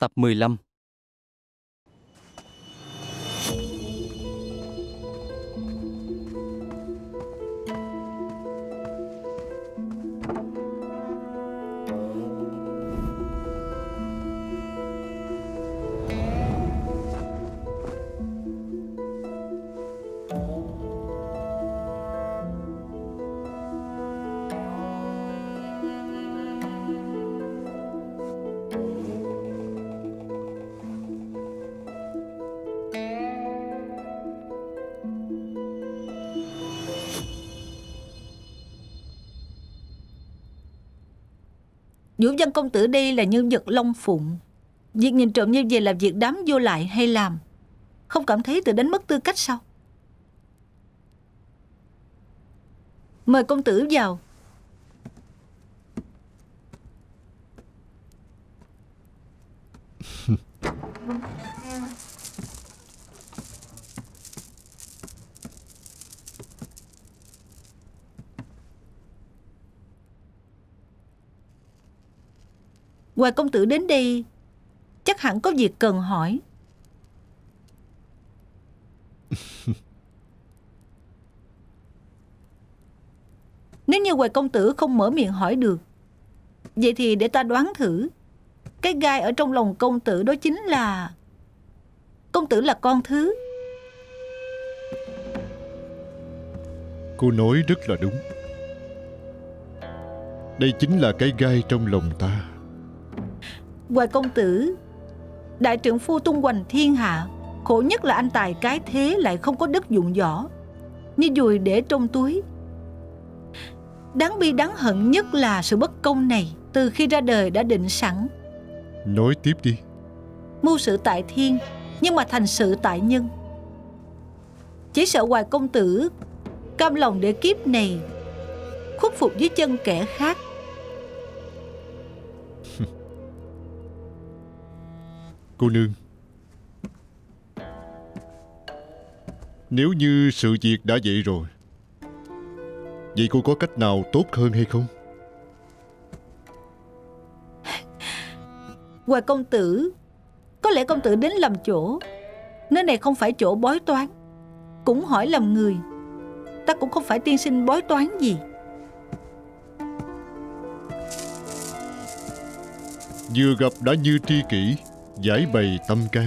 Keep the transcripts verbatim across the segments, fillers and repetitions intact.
tập mười lăm. Vũ Văn công tử đây là nhân vật Long Phụng. Việc nhìn trộm như vậy là việc đám vô lại hay làm? Không cảm thấy tự đánh mất tư cách sao? Mời công tử vào. Hoài công tử đến đây chắc hẳn có việc cần hỏi. Nếu như Hoài công tử không mở miệng hỏi được, vậy thì để ta đoán thử. Cái gai ở trong lòng công tử đó chính là công tử là con thứ. Cô nói rất là đúng. Đây chính là cái gai trong lòng ta. Hoài công tử, đại trượng phu tung hoành thiên hạ, khổ nhất là anh tài cái thế lại không có đất dụng võ, như dùi để trong túi. Đáng bi đáng hận nhất là sự bất công này từ khi ra đời đã định sẵn. Nói tiếp đi. Mưu sự tại thiên, nhưng mà thành sự tại nhân. Chỉ sợ Hoài công tử cam lòng để kiếp này khuất phục dưới chân kẻ khác. Cô nương, nếu như sự việc đã vậy rồi, vậy cô có cách nào tốt hơn hay không? Hoài công tử, có lẽ công tử đến lầm chỗ. Nơi này không phải chỗ bói toán, cũng hỏi lầm người. Ta cũng không phải tiên sinh bói toán gì. Vừa gặp đã như tri kỷ, giải bày tâm can.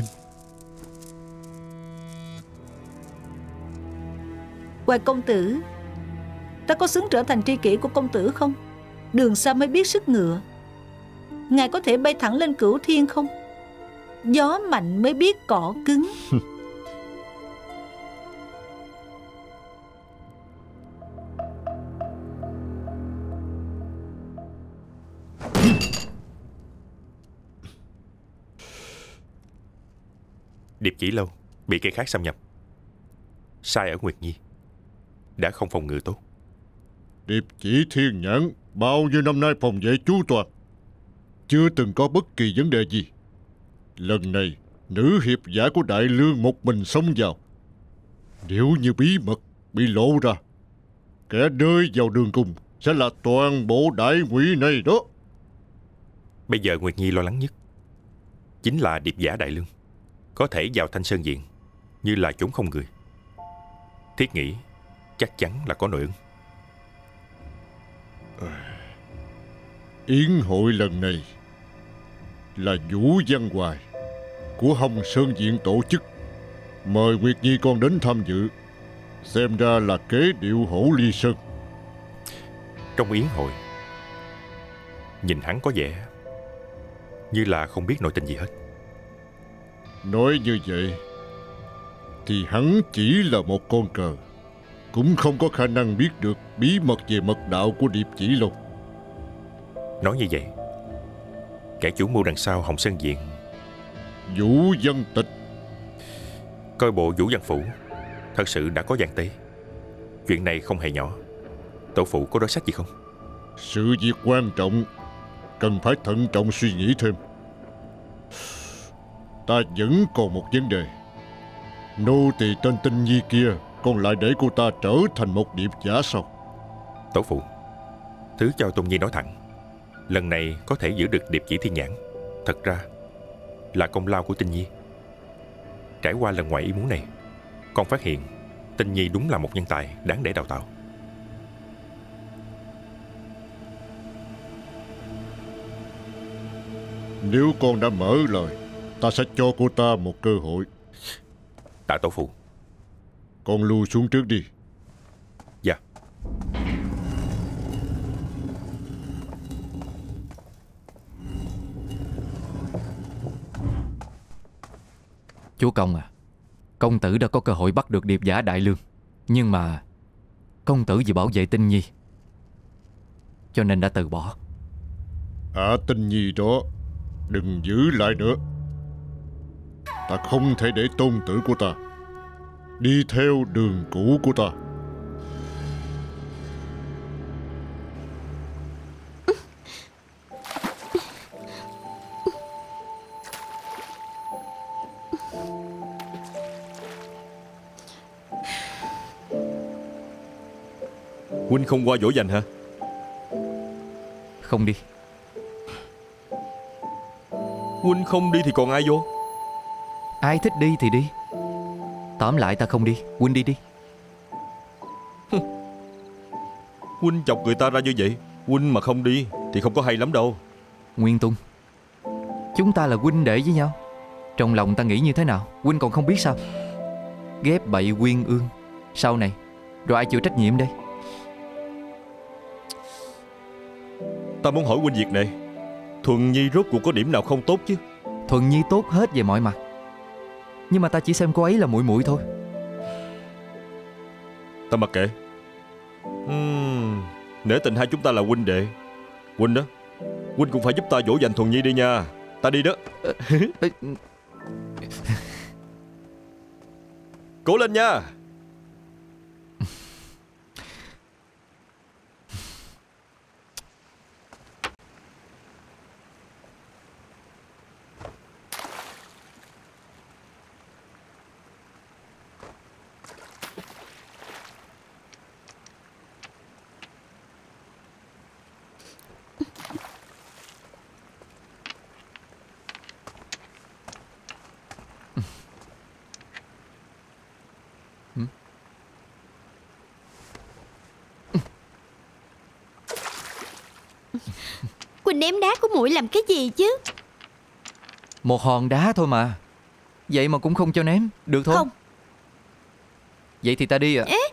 Hoài công tử, ta có xứng trở thành tri kỷ của công tử không? Đường xa mới biết sức ngựa. Ngài có thể bay thẳng lên cửu thiên không? Gió mạnh mới biết cỏ cứng. Điệp Chỉ Lâu bị kẻ khác xâm nhập, sai ở Nguyệt Nhi, đã không phòng ngự tốt. Điệp Chỉ Thiên Nhãn bao nhiêu năm nay phòng vệ chu toàn, chưa từng có bất kỳ vấn đề gì. Lần này nữ hiệp giả của Đại Lương một mình xông vào, nếu như bí mật bị lộ ra, kẻ rơi vào đường cùng sẽ là toàn bộ đại ngụy này đó. Bây giờ Nguyệt Nhi lo lắng nhất chính là điệp giả Đại Lương có thể vào Thanh Sơn Viện như là chốn không người. Thiết nghĩ chắc chắn là có nội ứng. Yến hội lần này là Vũ Văn Hoài của Hồng Sơn Viện tổ chức, mời Nguyệt Nhi con đến tham dự. Xem ra là kế điệu hổ ly sơn. Trong yến hội, nhìn hắn có vẻ như là không biết nội tình gì hết. Nói như vậy thì hắn chỉ là một con cờ, cũng không có khả năng biết được bí mật về mật đạo của Điệp Chỉ Lâu. Nói như vậy, kẻ chủ mưu đằng sau Hồng Sơn Viện Vũ Văn Tịch. Coi bộ Vũ Văn Phủ thật sự đã có gian tế. Chuyện này không hề nhỏ. Tổ phụ có đối sách gì không? Sự việc quan trọng, cần phải thận trọng suy nghĩ thêm. Ta vẫn còn một vấn đề. Nô tỳ tên Tinh Nhi kia còn lại để cô ta trở thành một điệp giả sao? Tổ phụ, thứ cho Tôn Nhi nói thẳng, lần này có thể giữ được Điệp Chỉ Thiên Nhãn, thật ra là công lao của Tinh Nhi. Trải qua lần ngoài ý muốn này, con phát hiện Tinh Nhi đúng là một nhân tài đáng để đào tạo. Nếu con đã mở lời, ta sẽ cho cô ta một cơ hội. Tạ tổ phụ. Con lui xuống trước đi. Dạ. Chúa Công à, công tử đã có cơ hội bắt được điệp giả Đại Lương, nhưng mà công tử vì bảo vệ Tinh Nhi cho nên đã từ bỏ. Hạ Tinh Nhi đó đừng giữ lại nữa. Ta không thể để tôn tử của ta đi theo đường cũ của ta. Huynh không qua dỗ dành hả? Không đi. Huynh không đi thì còn ai vô? Ai thích đi thì đi. Tóm lại ta không đi. Huynh đi đi. Huynh chọc người ta ra như vậy, huynh mà không đi thì không có hay lắm đâu. Nguyên Tung, chúng ta là huynh đệ với nhau. Trong lòng ta nghĩ như thế nào huynh còn không biết sao? Ghép bậy quyên ương, sau này rồi ai chịu trách nhiệm đây? Ta muốn hỏi huynh việc này, Thuần Nhi rốt cuộc có điểm nào không tốt chứ? Thuần Nhi tốt hết về mọi mặt, nhưng mà ta chỉ xem cô ấy là muội muội thôi. Ta mặc kệ. uhm, Nể tình hai chúng ta là huynh đệ, huynh đó, huynh cũng phải giúp ta dỗ dành Thuần Nhi đi nha. Ta đi đó. Cố lên nha. Quỳnh ném đá của muội làm cái gì chứ? Một hòn đá thôi mà, vậy mà cũng không cho ném. Được thôi. Không. Vậy thì ta đi ạ. Ê.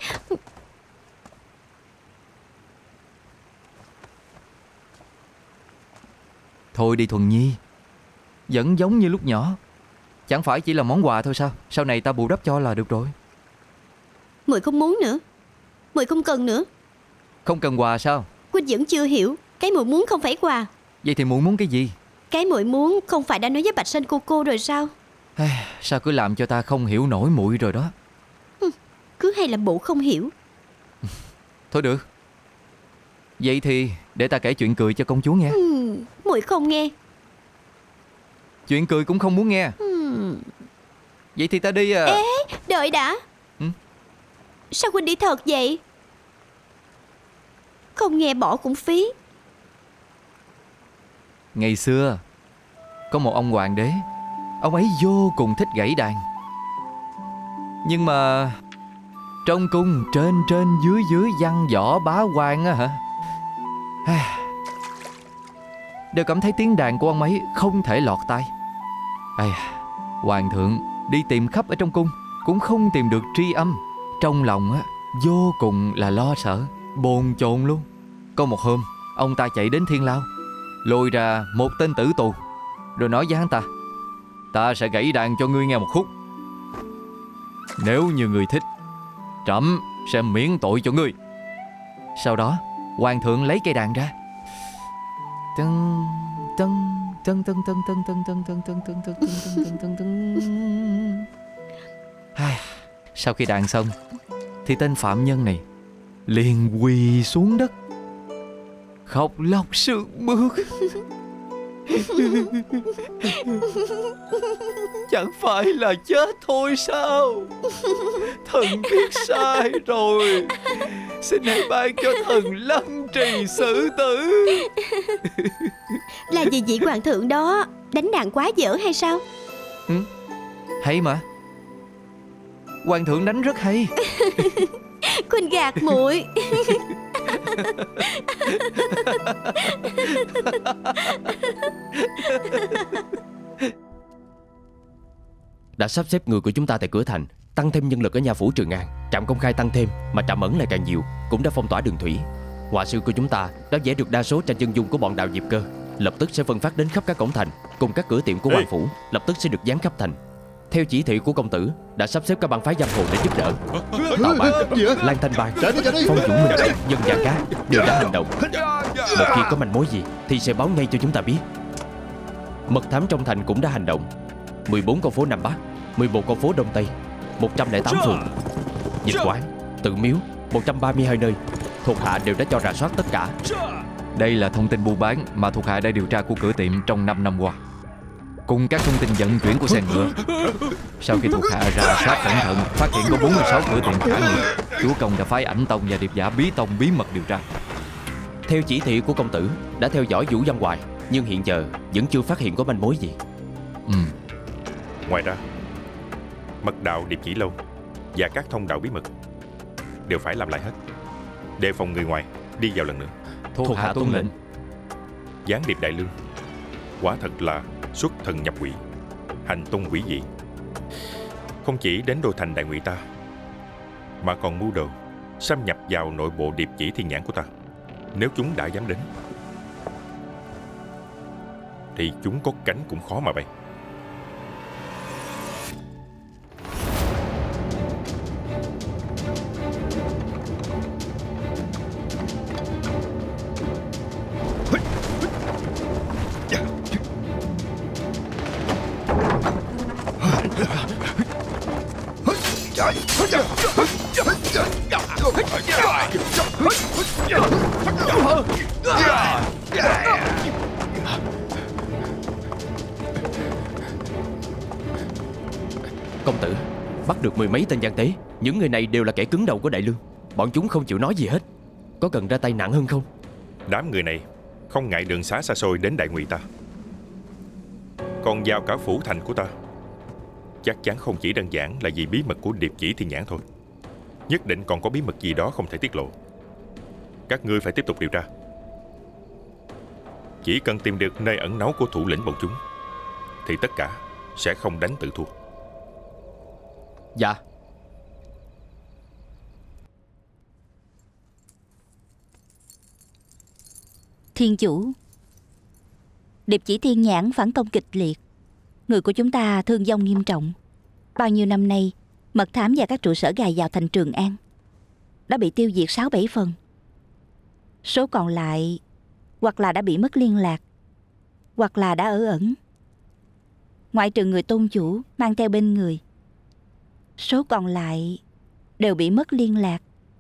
Thôi đi Thuần Nhi, vẫn giống như lúc nhỏ. Chẳng phải chỉ là món quà thôi sao? Sau này ta bù đắp cho là được rồi. Muội không muốn nữa, muội không cần nữa. Không cần quà sao? Quỳnh vẫn chưa hiểu. Cái muội muốn không phải quà. Vậy thì muội muốn cái gì? Cái muội muốn không phải đã nói với Bạch Sanh cô cô rồi sao? Sao cứ làm cho ta không hiểu nổi muội rồi đó. Cứ hay làm bộ không hiểu. Thôi được. Vậy thì để ta kể chuyện cười cho công chúa nghe. ừ, Muội không nghe. Chuyện cười cũng không muốn nghe. ừ. Vậy thì ta đi à. Ê, đợi đã. ừ? Sao Quỳnh đi thật vậy? Không nghe bỏ cũng phí. Ngày xưa có một ông hoàng đế, ông ấy vô cùng thích gãy đàn. Nhưng mà trong cung trên trên dưới dưới văn võ bá quan á hả, đều cảm thấy tiếng đàn của ông ấy không thể lọt tai. Ây, hoàng thượng đi tìm khắp ở trong cung cũng không tìm được tri âm. Trong lòng á vô cùng là lo sợ, bồn chồn luôn. Có một hôm ông ta chạy đến Thiên Lao, lôi ra một tên tử tù, rồi nói với hắn ta: ta sẽ gãy đàn cho ngươi nghe một khúc. Nếu như ngươi thích, trẫm sẽ miễn tội cho ngươi. Sau đó hoàng thượng lấy cây đàn ra. Tân tân tân tân tân tân tân tân tân tân tân tân tân tân tân. Sau khi đàn xong thì tên phạm nhân này liền quỳ xuống đất, khóc lóc sướt mướt. Chẳng phải là chết thôi sao? Thần biết sai rồi, xin hãy ban cho thần lăng trì xử tử. Là vì vị hoàng thượng đó đánh đàn quá dở hay sao? Ừ, hay mà. Hoàng thượng đánh rất hay. Khuynh gạt muội. Đã sắp xếp người của chúng ta tại cửa thành, tăng thêm nhân lực ở nhà phủ Trường An. Trạm công khai tăng thêm, mà trạm ẩn lại càng nhiều, cũng đã phong tỏa đường thủy. Họa sư của chúng ta đã vẽ được đa số tranh chân dung của bọn Đào Diệp Cơ, lập tức sẽ phân phát đến khắp các cổng thành, cùng các cửa tiệm của hoàng phủ lập tức sẽ được dán khắp thành. Theo chỉ thị của công tử, đã sắp xếp các bang phái giang hồ để giúp đỡ. Tào Bang, Lan Thanh Bang, Phong Dũng Minh Động, Nhân Gia Cá đều đã hành động. Một khi có manh mối gì thì sẽ báo ngay cho chúng ta biết. Mật thám trong thành cũng đã hành động. mười bốn con phố Nam Bắc, mười một con phố Đông Tây, một trăm lẻ tám phường, dịch quán, tự miếu, một trăm ba mươi hai nơi, thuộc hạ đều đã cho rà soát tất cả. Đây là thông tin buôn bán mà thuộc hạ đã điều tra của cửa tiệm trong năm năm qua, cùng các thông tin vận chuyển của xe ngựa. Sau khi thuộc hạ rà soát cẩn thận, phát hiện có bốn mươi sáu cửa tiệm khả nghi, chúa công đã phái Ảnh Tông và Điệp Giả Bí Tông bí mật điều tra. Theo chỉ thị của công tử, đã theo dõi Vũ Văn Hoài, nhưng hiện giờ vẫn chưa phát hiện có manh mối gì. Ừ. Ngoài ra, mật đạo Điệp Chỉ Lâu và các thông đạo bí mật đều phải làm lại hết, đề phòng người ngoài đi vào lần nữa. Thuộc, thuộc hạ tuân lệnh. Gián điệp Đại Lương quả thật là xuất thần nhập quỷ, hành tung quỷ dị. Không chỉ đến đô thành Đại Ngụy ta, mà còn mưu đồ xâm nhập vào nội bộ Điệp Chỉ Thiên Nhãn của ta. Nếu chúng đã dám đến thì chúng có cánh cũng khó mà bay. Công tử, bắt được mười mấy tên gian tế. Những người này đều là kẻ cứng đầu của Đại Lương. Bọn chúng không chịu nói gì hết. Có cần ra tay nặng hơn không? Đám người này không ngại đường xá xa xôi đến Đại Ngụy ta, còn vào cả phủ thành của ta. Chắc chắn không chỉ đơn giản là vì bí mật của Điệp Chỉ Thiên Nhãn thôi. Nhất định còn có bí mật gì đó không thể tiết lộ. Các ngươi phải tiếp tục điều tra. Chỉ cần tìm được nơi ẩn náu của thủ lĩnh bọn chúng thì tất cả sẽ không đánh tự thua. Dạ. Thiên chủ, Điệp Chỉ Thiên Nhãn phản công kịch liệt, người của chúng ta thương vong nghiêm trọng. Bao nhiêu năm nay, mật thám và các trụ sở gài vào thành Trường An đã bị tiêu diệt sáu bảy phần. Số còn lại hoặc là đã bị mất liên lạc, hoặc là đã ở ẩn. Ngoại trừ người tôn chủ mang theo bên người, số còn lại đều bị mất liên lạc.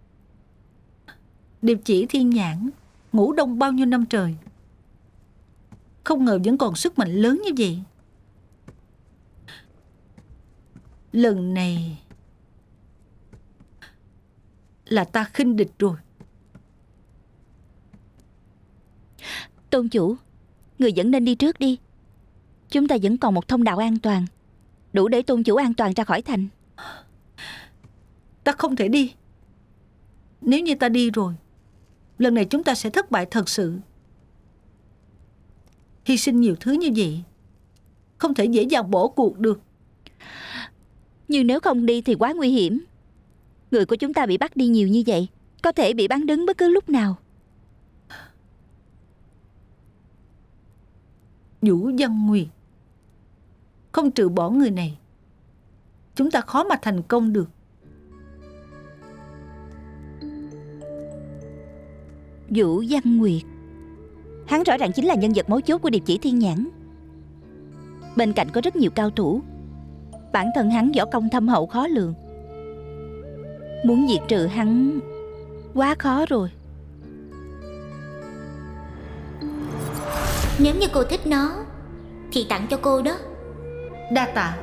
Điệp Chỉ Thiên Nhãn ngủ đông bao nhiêu năm trời, không ngờ vẫn còn sức mạnh lớn như vậy. Lần này là ta khinh địch rồi. Tôn chủ, người vẫn nên đi trước đi. Chúng ta vẫn còn một thông đạo an toàn, đủ để tôn chủ an toàn ra khỏi thành. Ta không thể đi. Nếu như ta đi rồi, lần này chúng ta sẽ thất bại thật sự. Hy sinh nhiều thứ như vậy, không thể dễ dàng bỏ cuộc được. Nhưng nếu không đi thì quá nguy hiểm. Người của chúng ta bị bắt đi nhiều như vậy, có thể bị bắn đứng bất cứ lúc nào. Vũ Văn Nguyệt, không trừ bỏ người này, chúng ta khó mà thành công được. Vũ Văn Nguyệt, hắn rõ ràng chính là nhân vật mấu chốt của Điệp Chỉ Thiên Nhãn. Bên cạnh có rất nhiều cao thủ, bản thân hắn võ công thâm hậu khó lường. Muốn diệt trừ hắn quá khó rồi. Nếu như cô thích nó thì tặng cho cô đó. Đa tạ.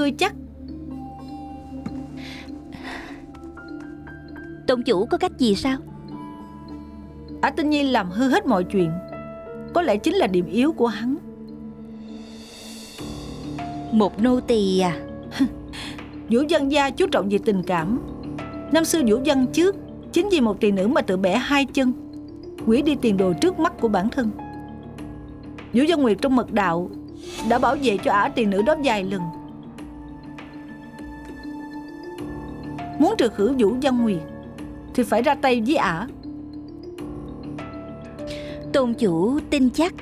chưa chắc. Tôn chủ có cách gì sao? Ả Tinh Nhi làm hư hết mọi chuyện, có lẽ chính là điểm yếu của hắn. Một nô tỳ à? Vũ Dân gia chú trọng về tình cảm. Năm xưa Vũ Dân trước chính vì một tỳ nữ mà tự bẻ hai chân, hủy đi tiền đồ trước mắt của bản thân. Vũ Dân Nguyệt trong mật đạo đã bảo vệ cho ả tỳ nữ đó vài lần. Muốn trừ khử Vũ Dân Nguyệt thì phải ra tay với ả. Tôn chủ tin chắc?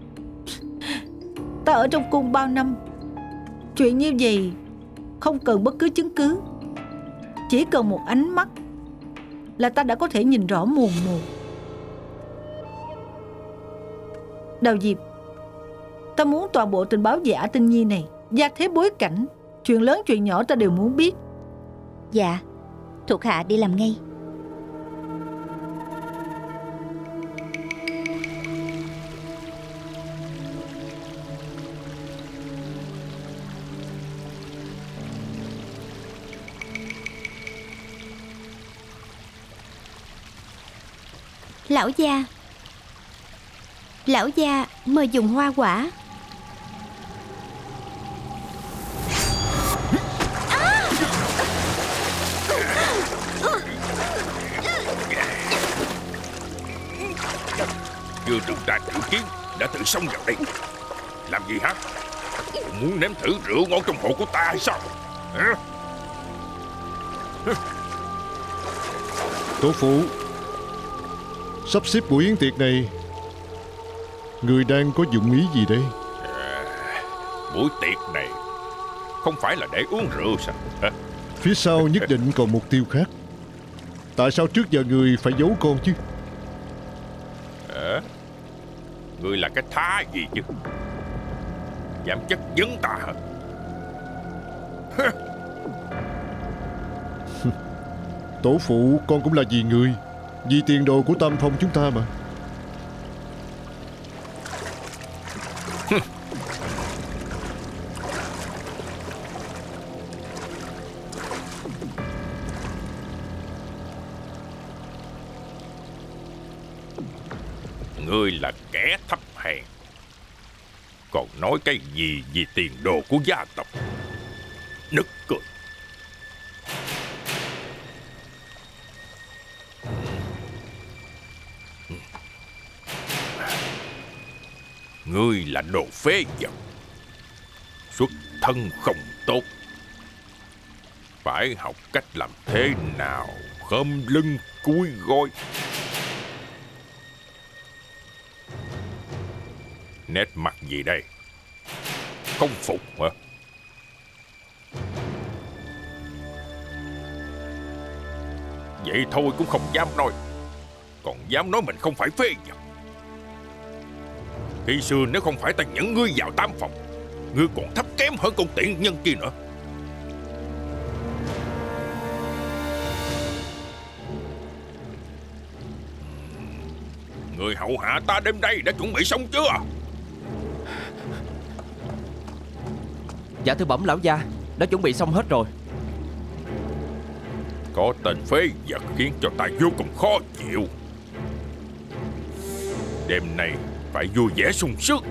Ta ở trong cung bao năm, chuyện như vậy không cần bất cứ chứng cứ, chỉ cần một ánh mắt là ta đã có thể nhìn rõ mồn một. Đào Diệp, ta muốn toàn bộ tình báo về Ả Tinh Nhi này, gia thế bối cảnh, chuyện lớn chuyện nhỏ ta đều muốn biết. Dạ, thuộc hạ đi làm ngay. Lão gia, lão gia mời dùng hoa quả. Chưa từng ra thử chiến đã tự xông vào đây làm gì hả? Muốn nếm thử rượu ngon trong hộ của ta hay sao hả? Tổ phụ, sắp xếp buổi yến tiệc này, người đang có dụng ý gì đây? À, buổi tiệc này không phải là để uống rượu sao hả? Phía sau nhất định còn mục tiêu khác. Tại sao trước giờ người phải giấu con chứ? À, người là cái thá gì chứ? Dám chất vấn ta hả? Tổ phụ, con cũng là vì người, vì tiền đồ của Tam Phong chúng ta mà. Ngươi là kẻ thấp hèn, còn nói cái gì vì tiền đồ của gia tộc. Nực cười. Ngươi là đồ phế vật, xuất thân không tốt, phải học cách làm thế nào khom lưng cúi gối. Nét mặt gì đây? Không phục hả? Vậy thôi cũng không dám nói, còn dám nói mình không phải phế vật. Khi xưa nếu không phải ta nhận ngươi vào Tam Phòng, ngươi còn thấp kém hơn con tiện nhân kia nữa. Người hậu hạ ta đêm nay đã chuẩn bị xong chưa? Dạ thưa bẩm lão gia, đã chuẩn bị xong hết rồi. Có tên phế vật khiến cho ta vô cùng khó chịu. Đêm nay phải vui vẻ sung sướng.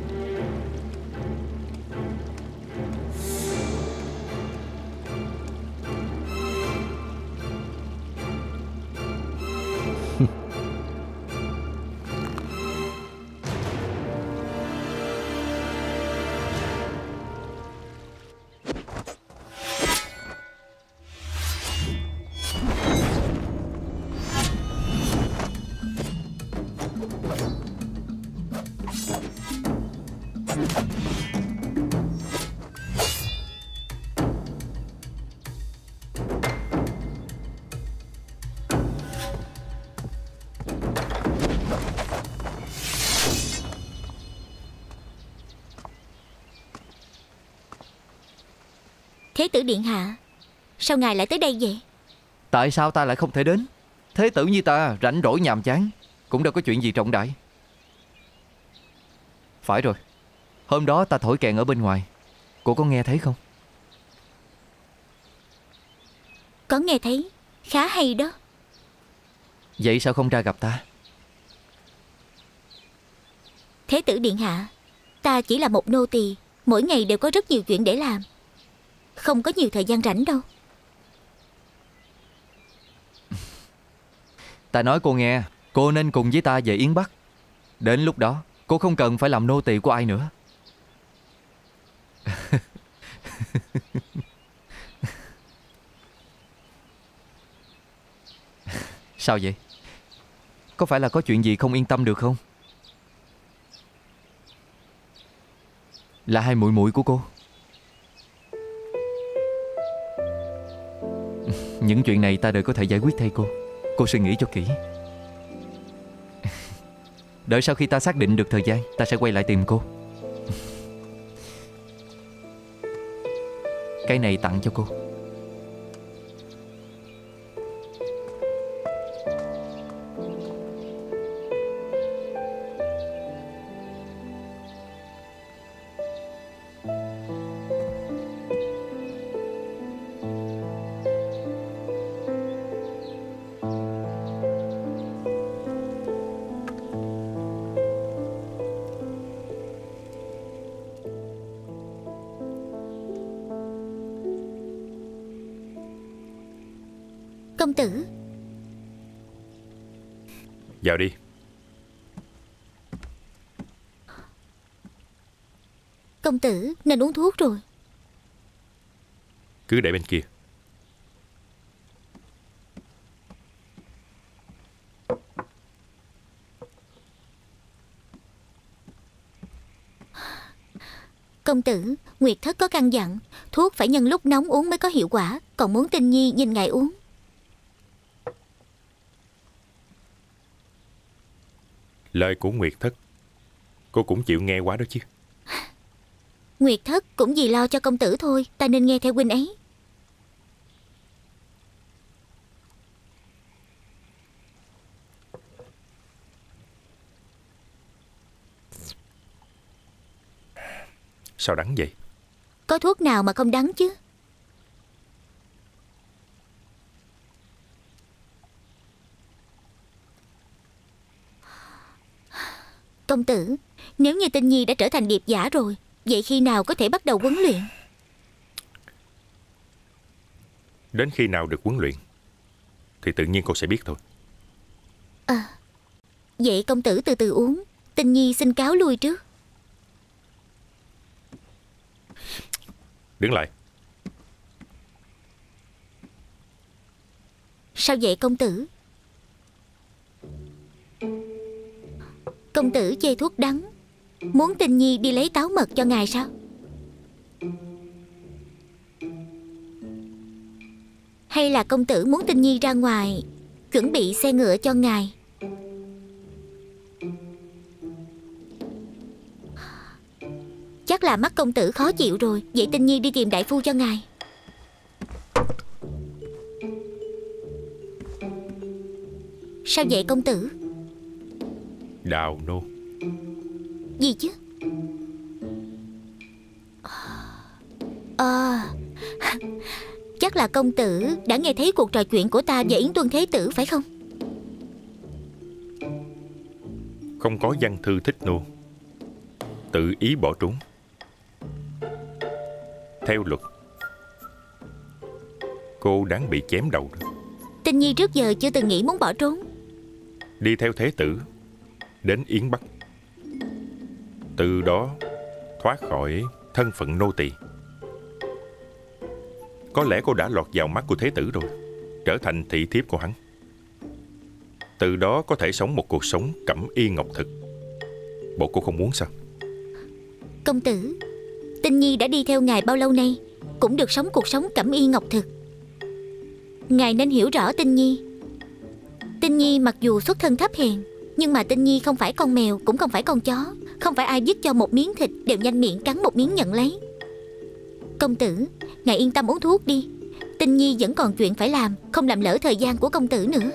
Thế tử điện hạ, sao ngài lại tới đây vậy? Tại sao ta lại không thể đến? Thế tử như ta rảnh rỗi nhàm chán, cũng đâu có chuyện gì trọng đại. Phải rồi, hôm đó ta thổi kèn ở bên ngoài, cô có nghe thấy không? Có nghe thấy. Khá hay đó. Vậy sao không ra gặp ta? Thế tử điện hạ, ta chỉ là một nô tỳ, mỗi ngày đều có rất nhiều chuyện để làm, không có nhiều thời gian rảnh đâu. Ta nói cô nghe, cô nên cùng với ta về Yến Bắc. Đến lúc đó cô không cần phải làm nô tỳ của ai nữa. Sao vậy? Có phải là có chuyện gì không yên tâm được không? Là hai muội muội của cô. Những chuyện này ta đều có thể giải quyết thay cô. Cô suy nghĩ cho kỹ. Đợi sau khi ta xác định được thời gian, ta sẽ quay lại tìm cô. Cái này tặng cho cô. Công tử. Vào đi. Công tử nên uống thuốc rồi. Cứ để bên kia. Công tử, Nguyệt Thất có căn dặn thuốc phải nhân lúc nóng uống mới có hiệu quả. Còn muốn Tinh Nhi nhìn ngài uống. Lời của Nguyệt Thất cô cũng chịu nghe quá đó chứ. Nguyệt Thất cũng vì lo cho công tử thôi, ta nên nghe theo huynh ấy. Sao đắng vậy? Có thuốc nào mà không đắng chứ? Công tử, nếu như Tinh Nhi đã trở thành điệp giả rồi, vậy khi nào có thể bắt đầu huấn luyện? Đến khi nào được huấn luyện thì tự nhiên cô sẽ biết thôi. À, vậy công tử từ từ uống. Tinh Nhi xin cáo lui trước. Đứng lại. Sao vậy công tử? Công tử chê thuốc đắng, muốn Tinh Nhi đi lấy táo mật cho ngài sao? Hay là công tử muốn Tinh Nhi ra ngoài chuẩn bị xe ngựa cho ngài? Chắc là mắt công tử khó chịu rồi. Vậy Tinh Nhi đi tìm đại phu cho ngài. Sao vậy công tử? Đào nô. Gì chứ? À, chắc là công tử đã nghe thấy cuộc trò chuyện của ta và Yến Tuân Thế Tử phải không? Không có văn thư thích nô, tự ý bỏ trốn. Theo luật, cô đáng bị chém đầu. Tinh Nhi trước giờ chưa từng nghĩ muốn bỏ trốn. Đi theo Thế Tử đến Yến Bắc, từ đó thoát khỏi thân phận nô tỳ. Có lẽ cô đã lọt vào mắt của Thế Tử rồi, trở thành thị thiếp của hắn. Từ đó có thể sống một cuộc sống cẩm y ngọc thực. Bộ cô không muốn sao? Công tử, Tinh Nhi đã đi theo ngài bao lâu nay, cũng được sống cuộc sống cẩm y ngọc thực. Ngài nên hiểu rõ Tinh Nhi. Tinh Nhi mặc dù xuất thân thấp hèn, nhưng mà Tinh Nhi không phải con mèo, cũng không phải con chó. Không phải ai giết cho một miếng thịt đều nhanh miệng cắn một miếng nhận lấy. Công tử, ngài yên tâm uống thuốc đi. Tinh Nhi vẫn còn chuyện phải làm, không làm lỡ thời gian của công tử nữa.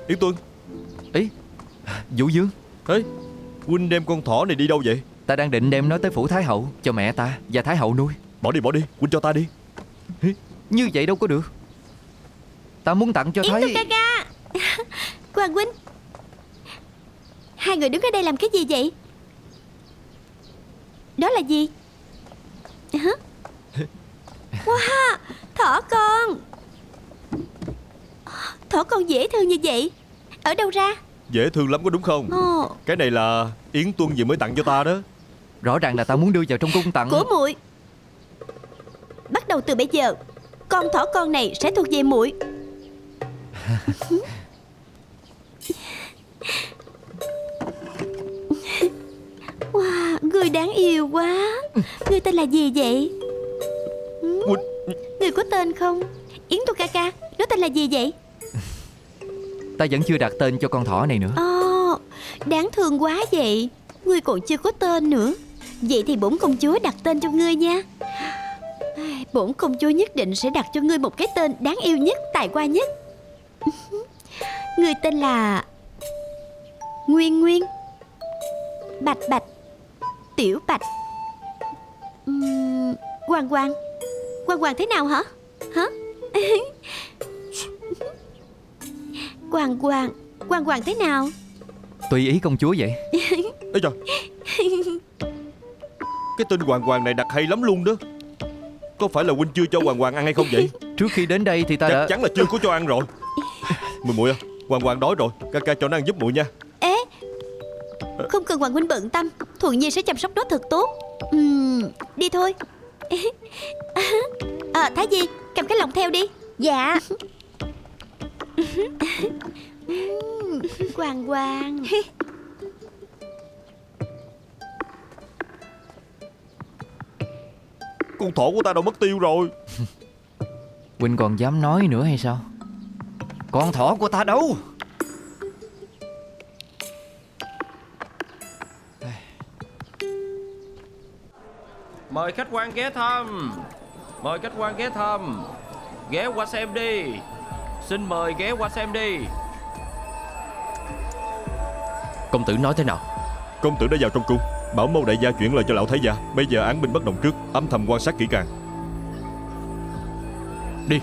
Yến Tuân. Ý, Vũ Dương. Ê, huynh đem con thỏ này đi đâu vậy? Ta đang định đem nó tới phủ Thái Hậu cho mẹ ta và Thái Hậu nuôi. Bỏ đi, bỏ đi, huynh cho ta đi. Như vậy đâu có được. Ta muốn tặng cho Yến Thái. Tuân ca ca. Hoàng huynh, hai người đứng ở đây làm cái gì vậy? Đó là gì? Hả? Wow, thỏ con. Thỏ con dễ thương như vậy, ở đâu ra? Dễ thương lắm có đúng không? Ồ. Cái này là Yến Tuân vừa mới tặng cho ta đó. Rõ ràng là ta muốn đưa vào trong cung tặng. Của muội. Bắt đầu từ bây giờ, con thỏ con này sẽ thuộc về muội. Wow, người đáng yêu quá. Người tên là gì vậy? Huynh... Người có tên không? Yến Tuân ca ca, nó tên là gì vậy? Ta vẫn chưa đặt tên cho con thỏ này nữa. Ồ, đáng thương quá vậy. Ngươi còn chưa có tên nữa. Vậy thì bổn công chúa đặt tên cho ngươi nha. Bổn công chúa nhất định sẽ đặt cho ngươi một cái tên đáng yêu nhất, tài hoa nhất. Ngươi tên là Nguyên Nguyên, Bạch Bạch, Tiểu Bạch, uhm, Hoàng Hoàng. Hoàng Hoàng thế nào hả? Hả? Hoàng Hoàng, Hoàng Hoàng thế nào? Tùy ý công chúa vậy. Ê trời, cái tên Hoàng Hoàng này đặt hay lắm luôn đó. Có phải là huynh chưa cho Hoàng Hoàng ăn hay không vậy? Trước khi đến đây thì ta Chắc đã... chắn là chưa có cho ăn rồi. Mùi muội à, Hoàng Hoàng đói rồi, ca ca cho nó ăn giúp muội nha. Ê, không cần Hoàng huynh bận tâm, Thuận Nhi sẽ chăm sóc nó thật tốt. uhm, Đi thôi. À, Thái Di, cầm cái lồng theo đi. Dạ. Hoàng Hoàng. Con thỏ của ta đâu mất tiêu rồi. Huynh còn dám nói nữa hay sao? Con thỏ của ta đâu? Mời khách quan ghé thăm. Mời khách quan ghé thăm. Ghé qua xem đi. Xin mời ghé qua xem đi. Công tử nói thế nào? Công tử đã vào trong cung, bảo Mâu đại gia chuyển lời cho lão thái gia. Bây giờ án binh bất động trước, âm thầm quan sát kỹ càng. Đi.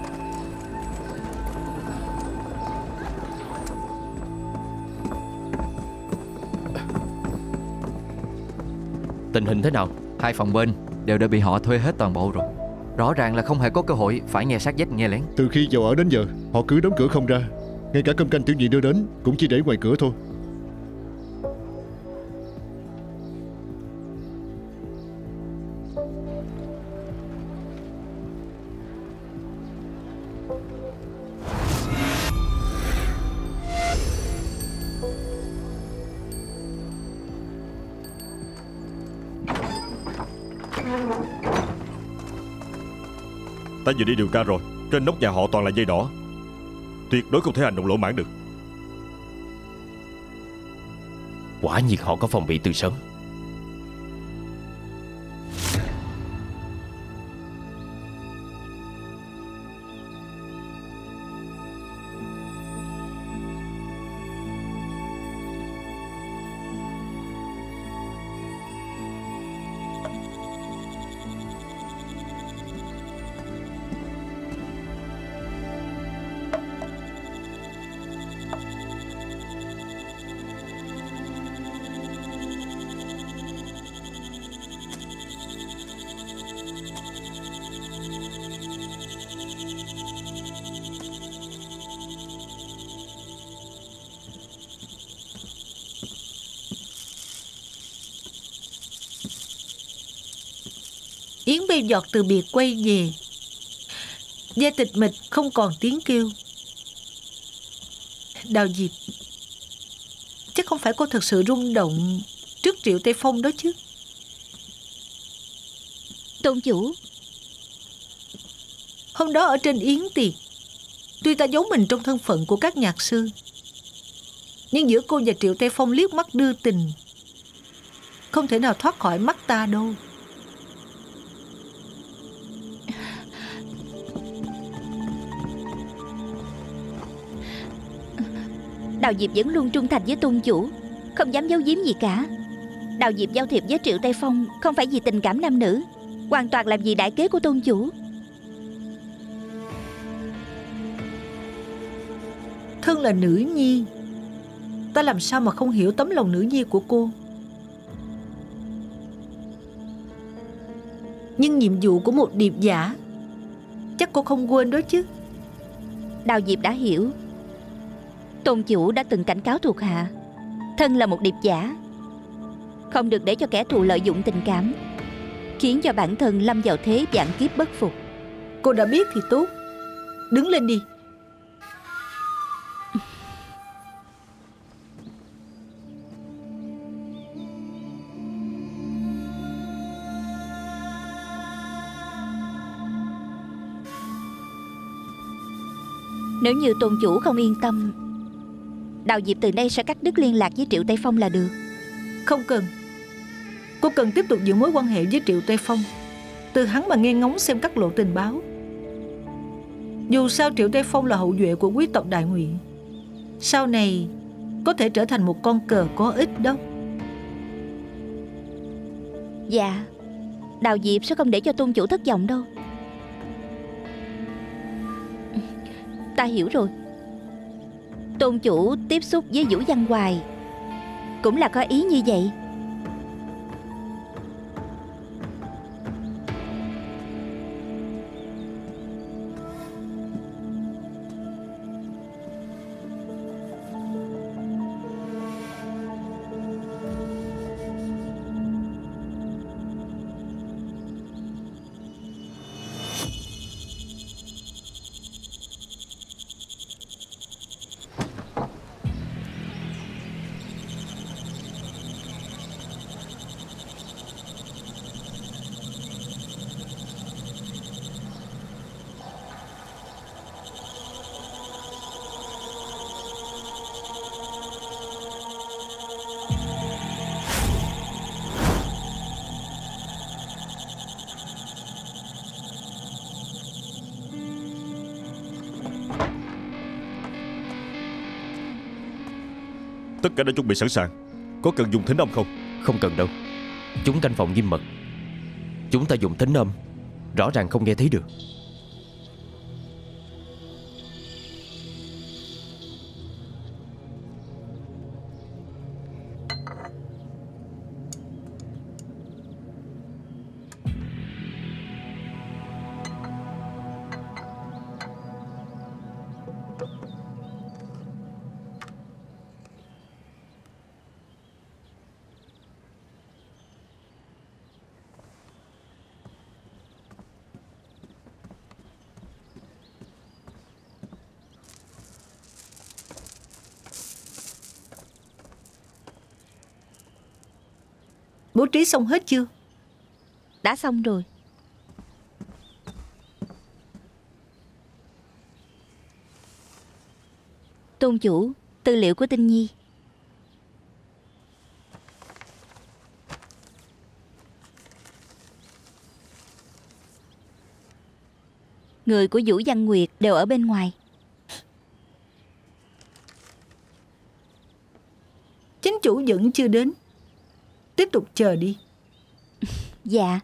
Tình hình thế nào? Hai phòng bên đều đã bị họ thuê hết toàn bộ rồi. Rõ ràng là không hề có cơ hội phải nghe sát vách nghe lén. Từ khi vào ở đến giờ, họ cứ đóng cửa không ra. Ngay cả cơm canh tiểu nhị đưa đến cũng chỉ để ngoài cửa thôi. Ta vừa đi điều tra rồi, trên nóc nhà họ toàn là dây đỏ, tuyệt đối không thể hành động lỗ mãn được. Quả nhiên họ có phòng bị từ sớm. Yến Bê Giọt từ biệt quay về, Gia tịch mịch không còn tiếng kêu. Đào Diệp, chắc không phải cô thật sự rung động trước Triệu Tây Phong đó chứ? Tôn chủ, hôm đó ở trên yến tiệc, tuy ta giấu mình trong thân phận của các nhạc sư, nhưng giữa cô và Triệu Tây Phong liếc mắt đưa tình không thể nào thoát khỏi mắt ta đâu. Đào Diệp vẫn luôn trung thành với tôn chủ, không dám giấu giếm gì cả. Đào Diệp giao thiệp với Triệu Tây Phong không phải vì tình cảm nam nữ, hoàn toàn là vì đại kế của tôn chủ. Thân là nữ nhi, ta làm sao mà không hiểu tấm lòng nữ nhi của cô. Nhưng nhiệm vụ của một điệp giả chắc cô không quên đó chứ. Đào Diệp đã hiểu. Tôn chủ đã từng cảnh cáo thuộc hạ, thân là một điệp giả, không được để cho kẻ thù lợi dụng tình cảm, khiến cho bản thân lâm vào thế vạn kiếp bất phục. Cô đã biết thì tốt. Đứng lên đi. Nếu như tôn chủ không yên tâm, Đào Diệp từ đây sẽ cắt đứt liên lạc với Triệu Tây Phong là được. Không cần. Cô cần tiếp tục giữ mối quan hệ với Triệu Tây Phong, từ hắn mà nghe ngóng xem các lộ tình báo. Dù sao Triệu Tây Phong là hậu duệ của quý tộc Đại Ngụy, sau này có thể trở thành một con cờ có ích đó. Dạ, Đào Diệp sẽ không để cho tôn chủ thất vọng đâu. Ta hiểu rồi. Tôn chủ tiếp xúc với Vũ Văn Hoài cũng là có ý như vậy. Tất cả đã chuẩn bị sẵn sàng. Có cần dùng thính âm không? Không cần đâu. Chúng canh phòng nghiêm mật. Chúng ta dùng thính âm, rõ ràng không nghe thấy được. Bố trí xong hết chưa? Đã xong rồi. Tôn chủ, tư liệu của Tinh Nhi. Người của Vũ Văn Nguyệt đều ở bên ngoài. Chính chủ vẫn chưa đến. Tiếp tục chờ đi. Dạ.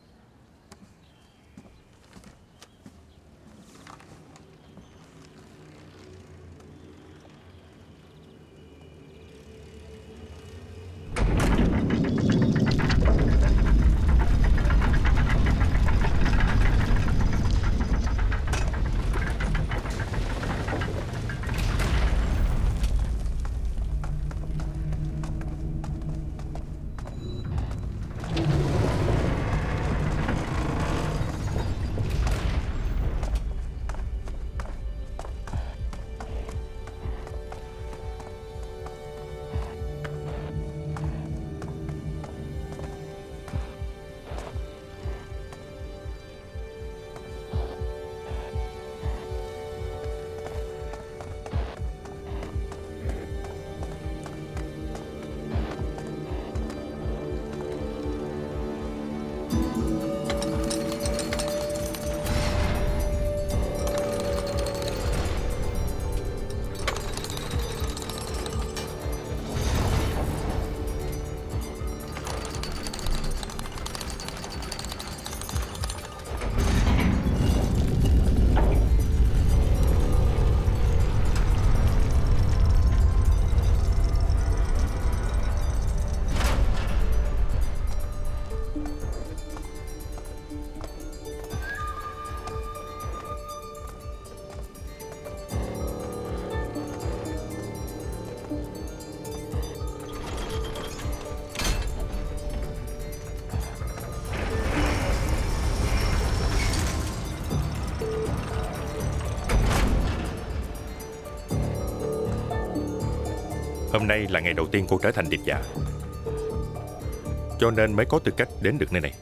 Hôm nay là ngày đầu tiên cô trở thành điệp giả, cho nên mới có tư cách đến được nơi này.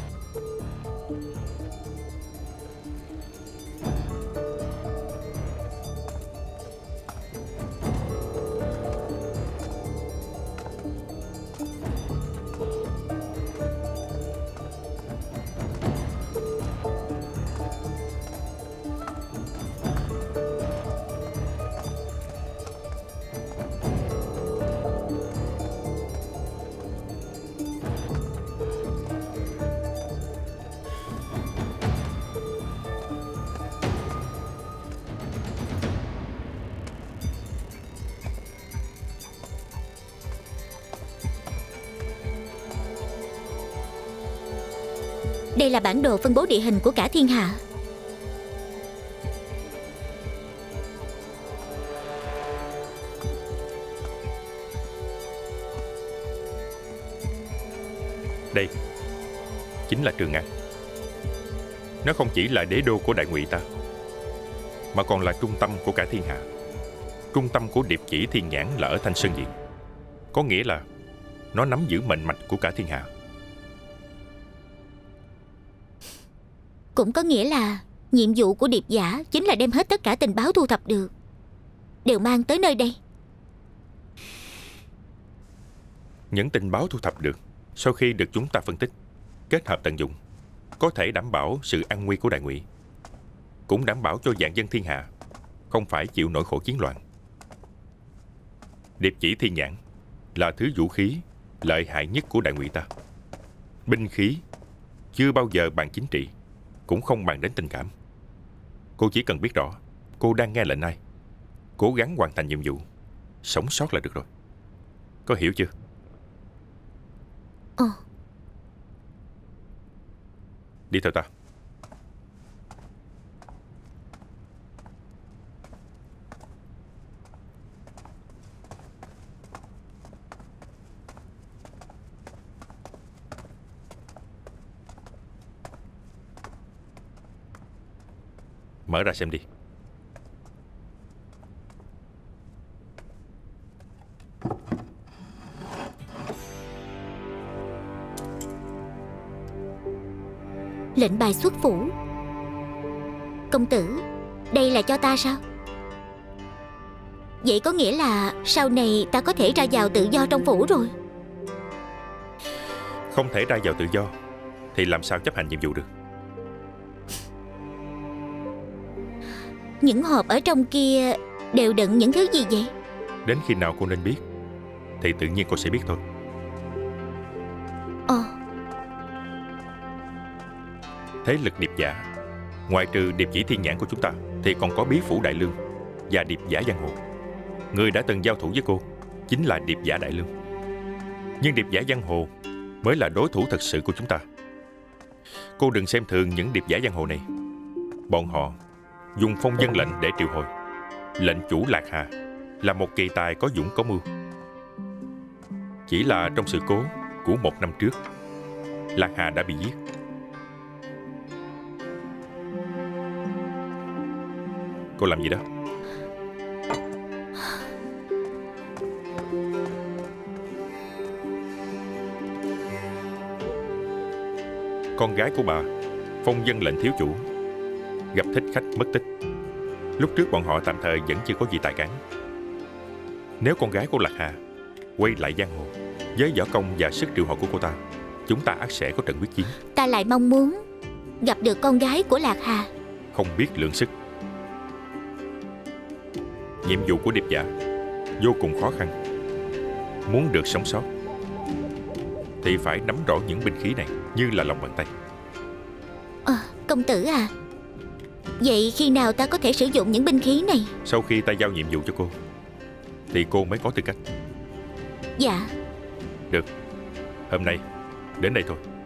Đây là bản đồ phân bố địa hình của cả thiên hạ. Đây chính là Trường An. Nó không chỉ là đế đô của Đại Ngụy ta, mà còn là trung tâm của cả thiên hạ. Trung tâm của Điệp Chỉ Thiên Nhãn là ở Thanh Sơn Viện, có nghĩa là nó nắm giữ mệnh mạch của cả thiên hạ. Cũng có nghĩa là nhiệm vụ của điệp giả chính là đem hết tất cả tình báo thu thập được, đều mang tới nơi đây. Những tình báo thu thập được sau khi được chúng ta phân tích, kết hợp tận dụng, có thể đảm bảo sự an nguy của Đại Ngụy, cũng đảm bảo cho vạn dân thiên hạ không phải chịu nỗi khổ chiến loạn. Điệp Chỉ Thiên Nhãn là thứ vũ khí lợi hại nhất của Đại Ngụy ta. Binh khí chưa bao giờ bàn chính trị, cũng không bàn đến tình cảm. Cô chỉ cần biết rõ cô đang nghe lệnh ai, cố gắng hoàn thành nhiệm vụ, sống sót là được rồi. Có hiểu chưa? Ờ. Đi theo ta. Mở ra xem đi. Lệnh bài xuất phủ. Công tử, đây là cho ta sao? Vậy có nghĩa là sau này ta có thể ra vào tự do trong phủ rồi. Không thể ra vào tự do thì làm sao chấp hành nhiệm vụ được? Những hộp ở trong kia đều đựng những thứ gì vậy? Đến khi nào cô nên biết thì tự nhiên cô sẽ biết thôi. Ờ. Thế lực điệp giả, ngoại trừ Điệp Chỉ Thiên Nhãn của chúng ta, thì còn có Bí Phủ Đại Lương và điệp giả Giang Hồ. Người đã từng giao thủ với cô chính là điệp giả Đại Lương, nhưng điệp giả Giang Hồ mới là đối thủ thật sự của chúng ta. Cô đừng xem thường những điệp giả Giang Hồ này. Bọn họ dùng phong dân lệnh để triệu hồi. Lệnh chủ Lạc Hà là một kỳ tài có dũng có mưu. Chỉ là trong sự cố của một năm trước, Lạc Hà đã bị giết. Cô làm gì đó? Con gái của bà, phong dân lệnh thiếu chủ, gặp thích khách mất tích. Lúc trước bọn họ tạm thời vẫn chưa có gì tài cản. Nếu con gái của Lạc Hà quay lại giang hồ với võ công và sức triệu hồi của cô ta, chúng ta ắt sẽ có trận quyết chiến. Ta lại mong muốn gặp được con gái của Lạc Hà. Không biết lượng sức. Nhiệm vụ của điệp giả vô cùng khó khăn. Muốn được sống sót thì phải nắm rõ những binh khí này như là lòng bàn tay. À, công tử à, vậy khi nào ta có thể sử dụng những binh khí này? Sau khi ta giao nhiệm vụ cho cô thì cô mới có tư cách. Dạ. Được, hôm nay đến đây thôi.